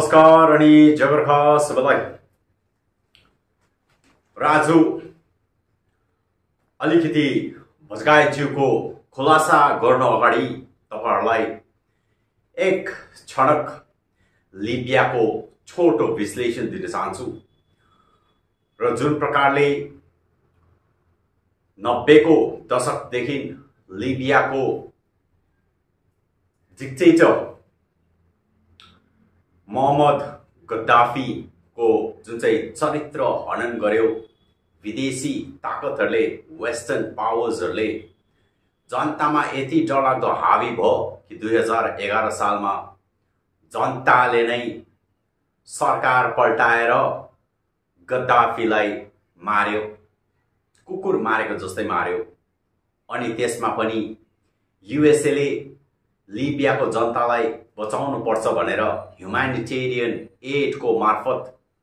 नमस्कार अनि जगर्खा सबैलाई। राजु अलिकति भजगायतज्यूको खुलासा गर्न अगाडि तपाईहरुलाई एक क्षणक लिबियाको छोटो विश्लेषण दिन चाहन्छु र जुन प्रकारले 90 को दशकदेखि लिबियाको डिक्टेटर मोहम्मद गद्दाफी को जुन चाहिँ चरित्र हनन गर्यो विदेशी ताकतहरुले, वेस्टर्न पावर्सहरुले जनतामा यति डरलाग्दो हावी भयो कि 2011 सालमा जनताले नै सरकार पल्टाएर गद्दाफीलाई मार्यो, कुकुर मारेको जस्तै मार्यो। अनि त्यसमा पनि युएसए ले लिबियाको जनतालाई बचाउनु पर्छ भनेर ह्युमैनिटेरियन एड को मार्फत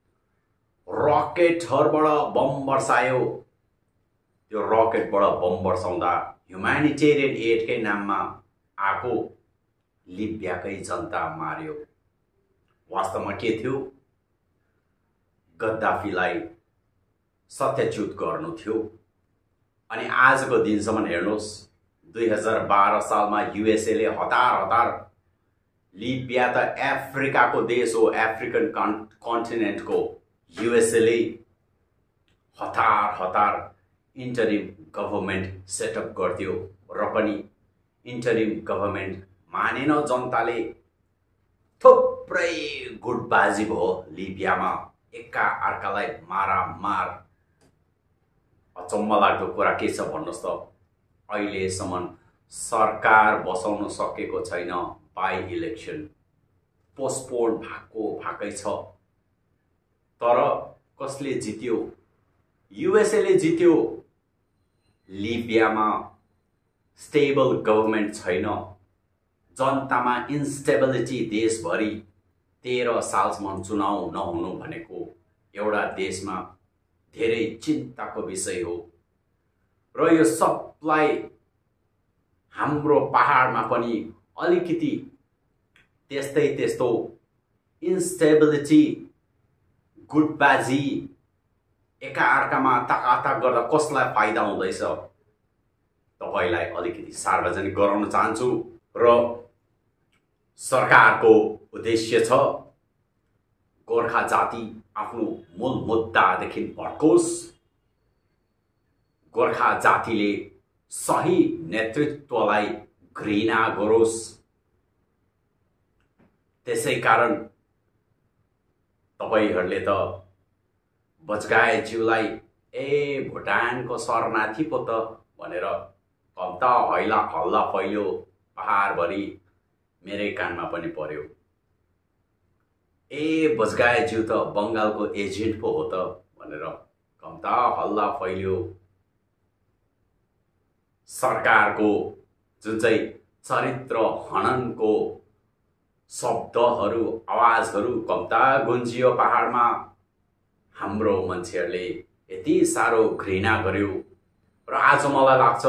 रकेटहरुबाट बम बर्सायो। त्यो रकेटबाट बम बर्साउँदा ह्युमैनिटेरियन एड कै नाममा आको लिबियाकै जनता मार्यो। वास्तवमा के थियो? गद्दाफीलाई सत्यच्युत गर्नु थियो। अनि आजको दिनसम्म हेर्नुस्, 2012 सालमा युएसए ले हतार लिबिया त अफ्रिका को देश हो, अफ्रिकन कन्टिनेन्ट को युएसए ले हतार इन्टरिम गभर्नमेन्ट सेटअप गर्थ्यो र पनि इन्टरिम गभर्नमेन्ट मानेन जनताले। थुप्रै गुटबाजी भयो लिबियामा, एका अर्कालाई मारामार। अचम्म लाग्दो कुरा के छ भन्नुस् त, अहिलेसम्म सरकार बसाउन सकेको छैन। बाई इलेक्सन पोस्टपोन भाकै छ। तर कसले जित्यो? युएसए ले जित्यो। लिबियामा स्टेबल गभर्नमेन्ट छैन, जनतामा इन्स्टेबिलिटी, देशभरि 13 सालसम्म चुनाव नहुनु भनेको एउटा देशमा धेरै चिन्ताको विषय हो। र यो सबलाई हाम्रो पहाडमा पनि अलिकति त्यस्तो इन्स्टेबिलिटी, गुटबाजी, एका अर्कामा ताकाताक गर्दा कसलाई फाइदा हुँदैछ तपाईलाई अलिकति सार्वजनिक गराउन चाहन्छु। र सरकारको उद्देश्य छ गोर्खा जाति आफ्नो मूल मुद्दादेखि भड्कोस्, गोर्खा जातिले सही नेतृत्वलाई घृणा गरोस्। त्यसैकारण तपाईहरुले त बजगायतज्यूलाई भुटानको शरणार्थी पो त भनेर कम्ता हल्ला फैल्यो पहाडभरि, मेरै कानमा पनि पर्यो। बजगायतज्यू त बंगालको एजेन्ट पो हो त भनेर कम्ता हल्ला फैल्यो। सरकारको जुन चाहिँ चरित्र हननको शब्दहरु, आवाजहरु कम्ता गुन्जियो पहाडमा। हाम्रो मान्छेहरुले यति सारो घृणा गर्यो र आज मलाई लाग्छ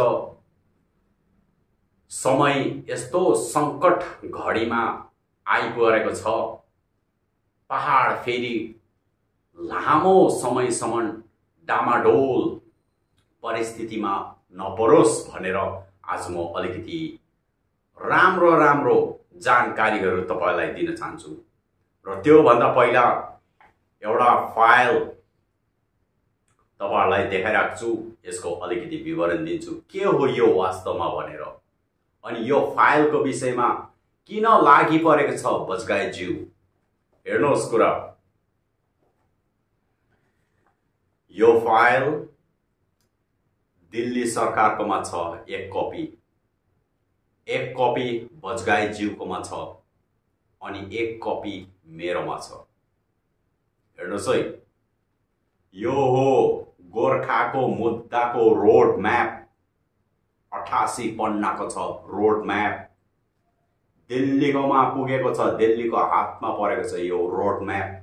समय यस्तो संकट घडीमा आइपरेको छ, पहाड फेरि लामो समयसम्म डामाडोल परिस्थितिमा नपरोस् भनेर आज म अलिकति राम्रो जानकारीहरु तपाईलाई दिन चाहन्छु। र त्यो भन्दा पहिला एउटा फाइल तपाईलाई देखाइराख्छु, यसको अलिकति विवरण दिन्छु के हो यो वास्तवमा भनेर। अनि यो फाइलको विषयमा किन लागि परेको छ बजगायतज्यू, हेर्नुहोस् कुरा। यो फाइल दिल्ली सरकारकोमा छ एक कपी बजगायतज्यूकोमा छ अनि एक कपी मेरोमा छ। हेर्नुहोस् है, यो हो गोर्खाको मुद्दाको रोड म्याप। 88 पन्नाको छ रोड म्याप। दिल्लीकोमा पुगेको छ, दिल्लीको हातमा परेको छ यो रोड म्याप।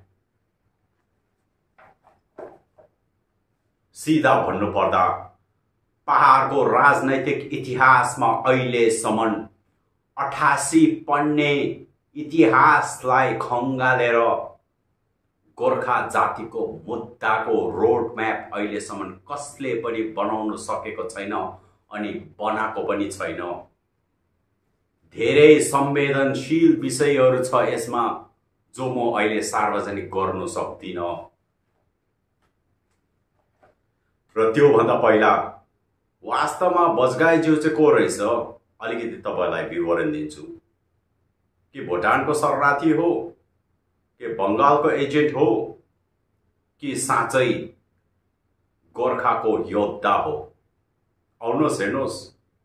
सीधा भन्नु पर्दा पहाडको राजनैतिक इतिहासमा अहिलेसम्म 88 पन्ने इतिहासलाई खङ्गालेर गोर्खा जातिको मुद्दाको रोड म्याप अहिलेसम्म कसले पनि बनाउन सकेको छैन अनि बनाएको पनि छैन। धेरै संवेदनशील विषयहरू छ यसमा जो म अहिले सार्वजनिक गर्न सक्दिन। र त्योभन्दा पहिला वास्तवमा बजगाईज्यू चाहिँ को रहेछ अलिकति तपाईलाई विवरण दिन्छु। कि भुटानको शरणार्थी हो, कि बङ्गालको एजेन्ट हो, कि साँच्चै गोर्खाको योद्धा हो? आउनुहोस् हेर्नुहोस्,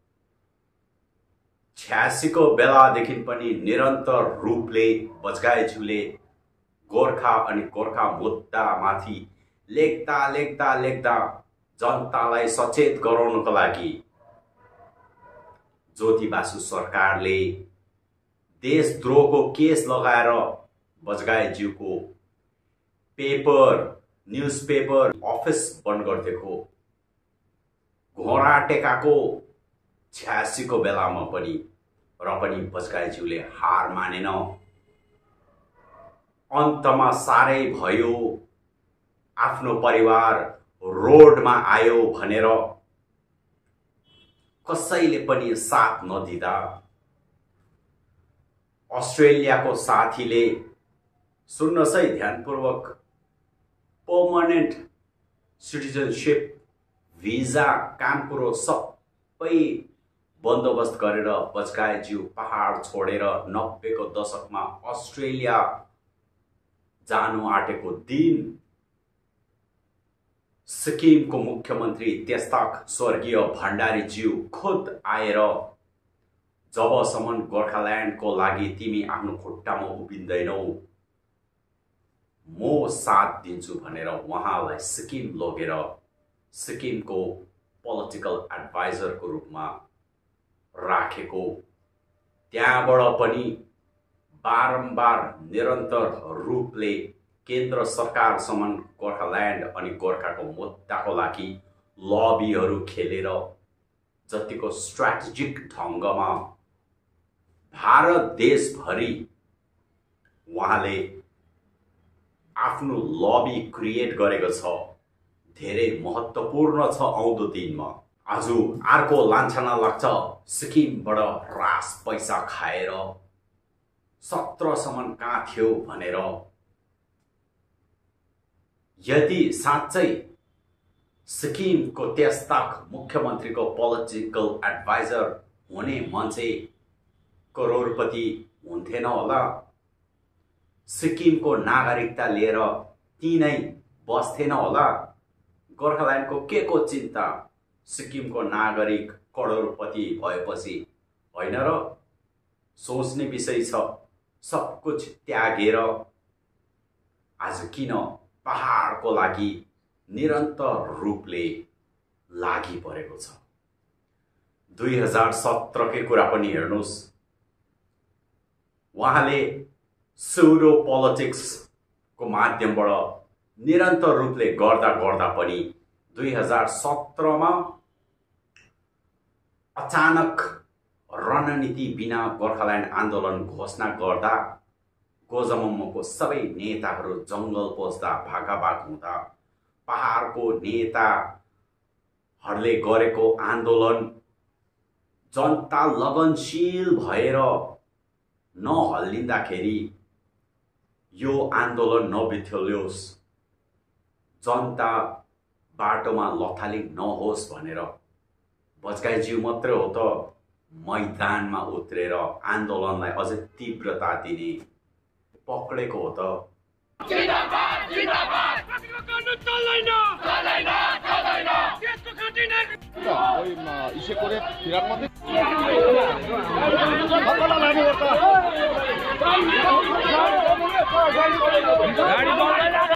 86 को बेलादेखि पनि निरन्तर रूपले बजगाईज्यूले गोर्खा अनि गोर्खा मुद्दामाथि लेख्दा जनतालाई सचेत गराउनको लागि ज्योति बासु सरकारले देशद्रोहको केस लगाएर बजगाईज्यूको पेपर, न्युजपेपर, अफिस बन्द गरिदिएको घोडा टेकाको 86 को बेलामा पनि, र पनि बजगाईज्यूले हार मानेन। अन्तमा साह्रै भयो, आफ्नो परिवार रोडमा आयो भनेर कसैले पनि साथ नदिँदा अस्ट्रेलियाको साथीले, सुन्नुहोस् है ध्यानपूर्वक, पर्मनेन्ट सिटिजनशिप, भिजा, काम कुरो सबै बन्दोबस्त गरेर बजगाईज्यू पहाड छोडेर 90 को दशकमा अस्ट्रेलिया जानु आँटेको दिन सिक्किमको मुख्यमन्त्री त्यसताक स्वर्गीय भण्डारीज्यू खुद आएर जबसम्म गोर्खाल्यान्डको लागि तिमी आफ्नो खुट्टामा उभिँदैनौ म साथ दिन्छु भनेर उहाँलाई सिक्किम लगेर सिक्किमको पोलिटिकल एडभाइजरको रूपमा राखेको, त्यहाँबाट पनि बारम्बार निरन्तर रूपले केन्द्र सरकारसम्म गोर्खाल्यान्ड अनि गोर्खाको मुद्दाको लागि लबीहरू खेलेर जतिको स्ट्र्याटेजिक ढङ्गमा भारत देशभरि उहाँले आफ्नो लबी क्रिएट गरेको छ। धेरै महत्त्वपूर्ण छ आउँदो दिनमा। आज अर्को लान्छना लाग्छ सिक्किमबाट रास पैसा खाएर 17 सम्म कहाँ थियो भनेर। यदि साँच्चै सिक्किमको त्यसताक मुख्यमन्त्रीको पोलिटिकल एडभाइजर हुने मान्छे करोडपति हुन्थेन होला, सिक्किमको नागरिकता लिएर ती नै बस्थेन होला, गोर्खाल्यान्डको के को चिन्ता सिक्किमको नागरिक करोडपति भएपछि, होइन र? सोच्ने विषय छ। सब कुछ त्यागेर आज किन पहाडको लागि निरन्तर रूपले लागि परेको छ। 2017 के कुरा पनि हेर्नुस्, उहाँले सुडो पोलिटिक्स को माध्यमबाट निरन्तर रूपले गर्दा पनि 2017 मा अचानक रणनीति बिना गोर्खाल्यान्ड आन्दोलन घोषणा गर्दा गोजमम्मको सबै नेताहरू जंगल पस्दा भागाभाग हुँदा पहाडको नेताहरूले गरेको आन्दोलन जनता लगनशील भएर नहल्लिँदाखेरि यो आन्दोलन नबिथोलियोस्, जनता बाटोमा लथालिङ नहोस् भनेर बजगाईज्यू मात्रै हो त मैदानमा उत्रेर आन्दोलनलाई अझै तीव्रता दिने पक्रेको हो त। जिन्दाबाद जिन्दाबाद गर्नु चल्दैन चल्दैन चल्दैन त्यसको खातिर ओइ इसे कोरे फिराक मात्रै खतरा लाग्यो त गाडी बोल्दैन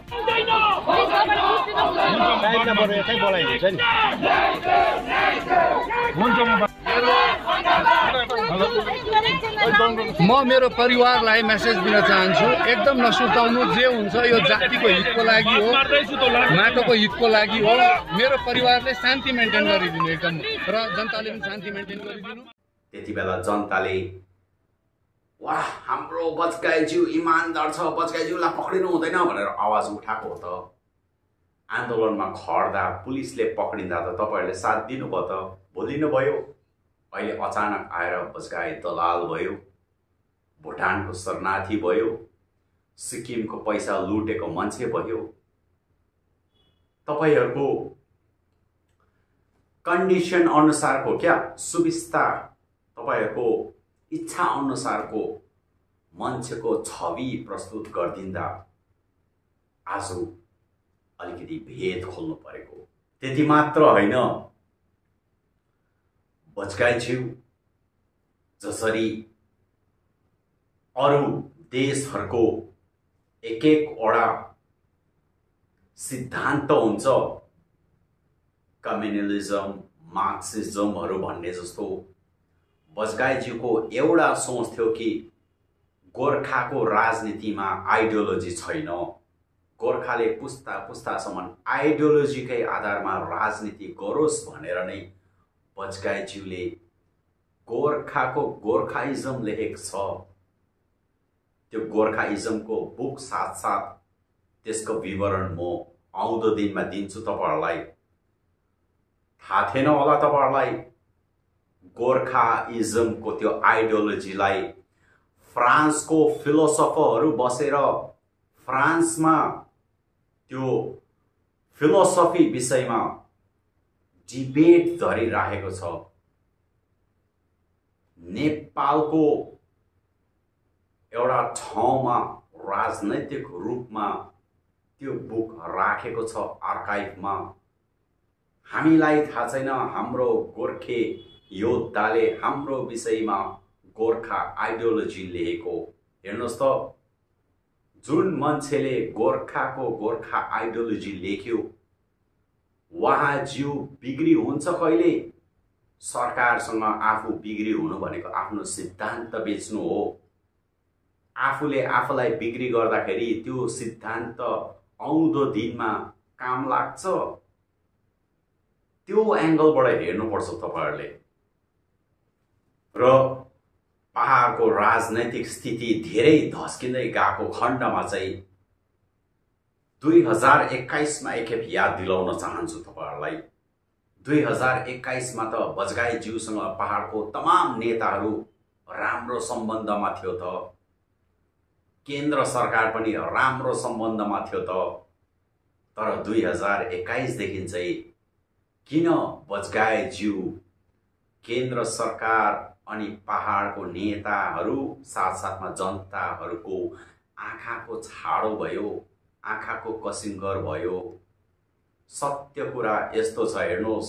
टाइम नम्बर एकै बोलाइदिन्छ नि हुन्छ। म मेरो परिवारलाई मेसेज दिन चाहन्छु, एकदम नसुर्ताउनु। जे हुन्छ यो जातिको हितको लागि हो, माटोको हितको लागि हो। मेरो परिवारले शान्ति मेन्टेन गरिदिनु एकदम, र जनताले पनि शान्ति मेन्टेन गरिदिनु। त्यति बेला जनताले वाह हाम्रो बजगाईज्यू इमानदार छ, बजगाईज्यूलाई पक्रिनु हुँदैन भनेर आवाज उठाएको हो त। आन्दोलनमा खड्दा पुलिसले पक्रिँदा त तपाईहरुले साथ दिनुभयो त, भोलिनुभयो। अहिले अचानक आएर बजगाई दलाल भयो, भुटानको शरणार्थी भयो, सिक्किमको पैसा लुटेको मान्छे भयो। तपाईहरुको कन्डिसन अनुसारको क्या सुविस्ता, तपाईहरुको इच्छा अनुसारको मान्छेको छवि प्रस्तुत गर्दिँदा आज अलिकति भेद खोल्नु परेको। त्यति मात्र होइन, बजगाईज्यू जसरी अरु देशहरुको एक एकवटा सिद्धान्त हुन्छ, कम्युनलिज्म मार्क्सिज्महरु भन्ने जस्तो, बजगाईज्यूको एउटा सोच थियो कि गोर्खाको राजनीतिमा आइडियोलोजी छैन, गोर्खाले पुस्ता पुस्तासम्म आइडियोलोजीकै आधारमा राजनीति गरोस् भनेर नै बजगाईज्यूले गोर्खाको गोर्खाइजम लेखेको छ। त्यो गोर्खाइजमको बुक साथसाथ त्यसको विवरण म आउँदो दिनमा दिन्छु तपाईहरुलाई। थाहा थिएन होला तपाईहरुलाई, गोर्खाइजमको त्यो आइडियोलोजीलाई फ्रान्सको फिलोसफरहरु बसेर फ्रान्समा त्यो फिलोसफी विषयमा डिबेट गरिरहेको छ। नेपालको एउटा ठाउँमा राजनैतिक रूपमा त्यो बुक राखेको छ आर्काइभमा। हामीलाई थाहा छैन, हाम्रो गोर्खे योद्धाले हाम्रो विषयमा गोर्खा आइडियोलोजी लेखेको। हेर्नुस् त, जुन मान्छेले गोर्खाको गोर्खा आइडियोलोजी लेख्यो वहाँ ज्यू बिग्री हुन्छ कहिले? सरकारसँग आफू बिग्री हुनु भनेको आफ्नो सिद्धान्त बेच्नु हो। आफूले आफूलाई बिक्री गर्दाखेरि त्यो सिद्धान्त आउँदो दिनमा काम लाग्छ। त्यो एंगलबाट हेर्नुपर्छ तपाईहरुले। र पहाडको राजनैतिक स्थिति धेरै धस्किँदै गएको खण्डमा चाहिँ 2021 मा एकखेप याद दिलाउन चाहन्छु तपाईहरुलाई। 2021 मा त बजगाईज्यूसँग पहाडको तमाम नेताहरू राम्रो सम्बन्धमा थियो त, केन्द्र सरकार पनि राम्रो सम्बन्धमा थियो त। तर 2021 देखि चाहिँ किन बजगाईज्यू केन्द्र सरकार अनि पहाडको नेताहरू साथसाथमा जनताहरूको आँखाको छाडो भयो, आँखाको कसिङ्गर भयो? सत्य कुरा यस्तो छ, हेर्नुहोस्,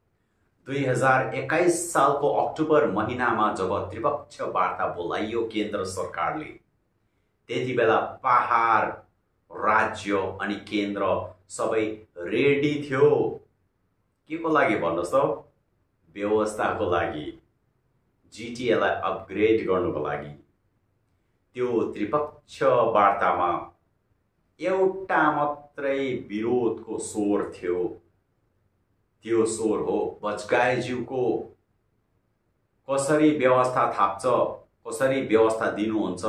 2021 सालको अक्टोबर महिनामा जब त्रिपक्षीय वार्ता बोलाइयो केन्द्र सरकारले, त्यति बेला पहाड राज्य अनि केन्द्र सबै रेडी थियो। के को लागि भन्नुस् त? व्यवस्थाको लागि, जीटीएलाई अपग्रेड गर्नको लागि। त्यो त्रिपक्षीय वार्तामा एउटा मात्रै विरोधको स्वर थियो। त्यो स्वर हो बजगाईज्यूको कसरी व्यवस्था थाप्छ, कसरी व्यवस्था दिनुहुन्छ।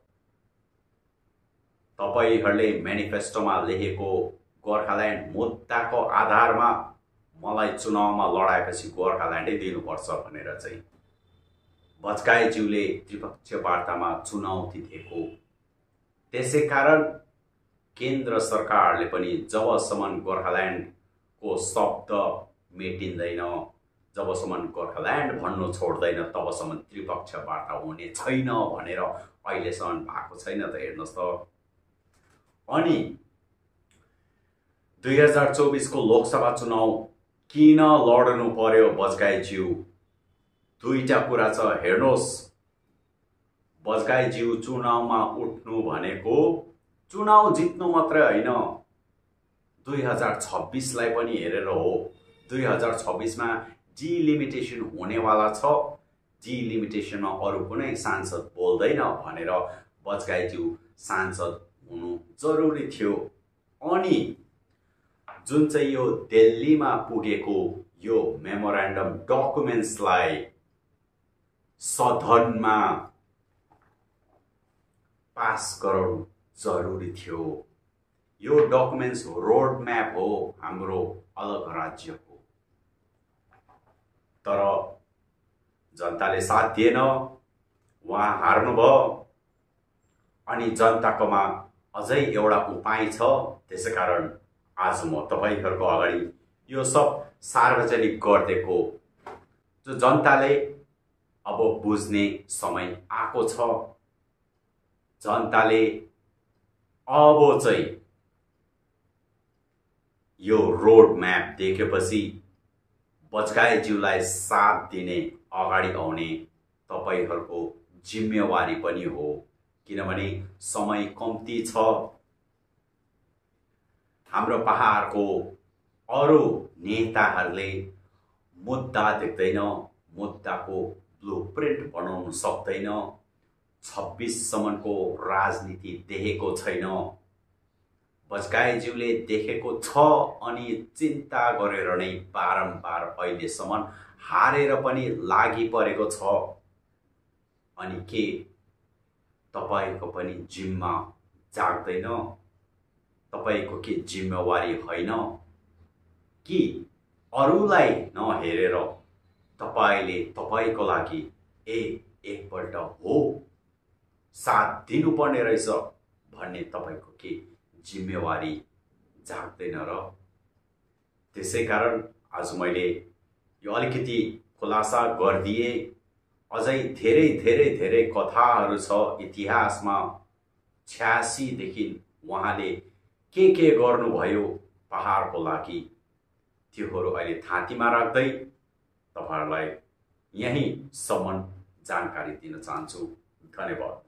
तपाईहरुले म्यानिफेस्टोमा लेखेको गोर्खाल्यान्ड मुद्दाको आधारमा मलाई चुनावमा लडाएपछि गोर्खाल्यान्डै दिनुपर्छ भनेर चाहिँ बजगाईज्यूले त्रिपक्षीय वार्तामा चुनौती दिएको। त्यसैकारण केन्द्र सरकारले पनि जबसम्म गोर्खाल्यान्डको शब्द मेटिँदैन, जबसम्म गोर्खाल्यान्ड भन्नु छोड्दैन, तबसम्म त्रिपक्षीय वार्ता हुने छैन भनेर अहिलेसम्म भएको छैन त। हेर्नुस् त, अनि 2024 को लोकसभा चुनाव किन लड्नु पर्यो बजगाईज्यू? दुईटा कुरा छ। हेर्नुहोस्, बजगाईज्यू चुनावमा उठ्नु भनेको चुनाव जित्नु मात्रै होइन, 2026 लाई पनि हेरेर हो। 2026 मा डिलिमिटेसन हुनेवाला छ, डिलिमिटेसनमा अरु कुनै सांसद बोल्दैन भनेर बजगाईज्यू सांसद हुनु जरुरी थियो। अनि जुन चाहिँ यो दिल्लीमा पुगेको यो मेमोरेन्डम डकुमेन्ट्सलाई सदनमा पास गराउनु जरुरी थियो। यो डकुमेन्ट्स रोड म्याप हो हाम्रो अलग राज्यको। तर जनताले साथ दिएन, उहाँ हार्नुभयो। अनि जनताकोमा अझै एउटा उपाय छ। त्यसैकारण आज म तपाईहरुको अगाडि यो सब सार्वजनिक गर्दिएको, जो जनताले अब बुझ्ने समय आएको छ। जनताले अब चाहिँ यो रोड म्याप देखेपछि बजगाईज्यूलाई साथ दिने, अगाडि आउने तपाईहरुको जिम्मेवारी पनि हो। किनभने समय कम्ती छ। हाम्रो पहाडको अरु नेताहरूले मुद्दा देख्दैन, मुद्दाको ब्लुप्रिन्ट बनाउन सक्दैन, 26 सम्मको राजनीति देखेको छैन। बजगाईज्यूले देखेको छ अनि चिन्ता गरेर नै बारम्बार अहिलेसम्म हारेर पनि लागि परेको छ। अनि के तपाईको पनि जिम्मा जाग्दैन? तपाईको के जिम्मेवारी होइन कि अरूलाई नहेरेर तपाईले तपाईको लागि एकपल्ट हो साथ दिनुपर्ने रहेछ भन्ने तपाईको के जिम्मेवारी जाग्दैन र? त्यसैकारण आज मैले यो अलिकति खुलासा गर्दिए। अझै धेरै कथाहरू छ इतिहासमा। 86 देखि उहाँले के गर्नुभयो पहाडको लागि, त्योहरू अहिले थाँतीमा राख्दै तपाईहरुलाई यही सम्म जानकारी दिन चाहन्छु। धन्यवाद।